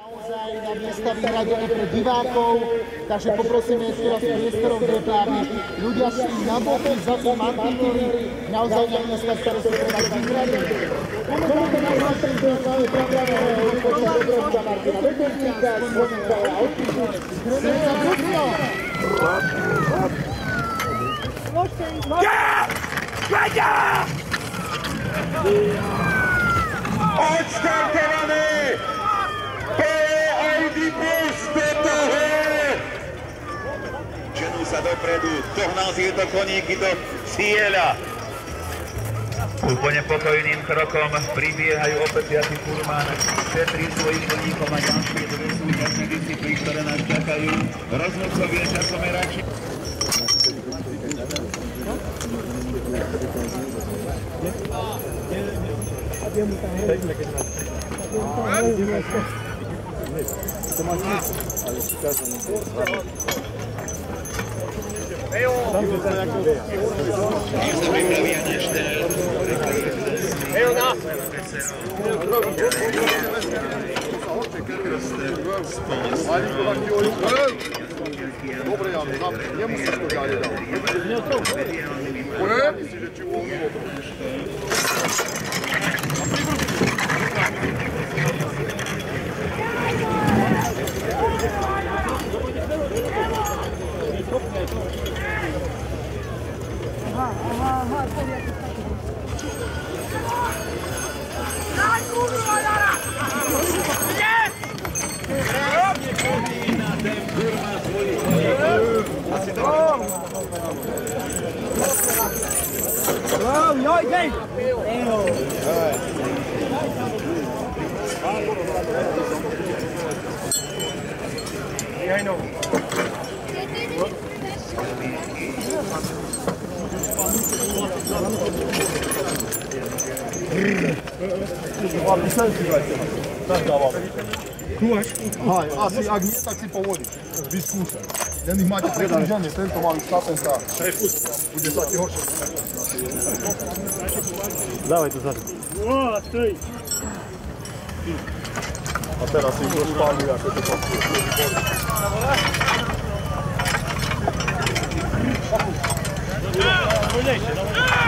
Naozaj na miesta vyhradené pre divákov, takže poprosíme ešte raz priestorov, aby ľudia šli na boky za tým mantinely, naozaj na miesta, ktoré sú pre vás vyhradené. Komuto na zástredne máme pripraveného počas obrovca Martina Vetenčíka, Slovenka a odpisu. Srdca Brusno! Odstartované! PID Bus do toho! Ženú sa dopredu, dohnal tieto koníky do cieľa. Úplne pokojným krokom pribiehajú opäť 5. furman, šetrí svojich koníkom a ďalšie dve súťažné disciplíny, ktoré nás čakajú. Rozhodcovia časomerači. Dobre, ja nemusíš to ďalej dať. Myslíš, že ti uvoľnilo to? Kúvaš? Aj, asi, ak nie, tak si povolíš. Vyskúšaj. Len ich máte prekúžanie, tento malý štapenka. Bude sa ti horšie. Dávaj to zadu. A teraz si ich rozpálili, ako to pasuje. Poďnejšie, dobre.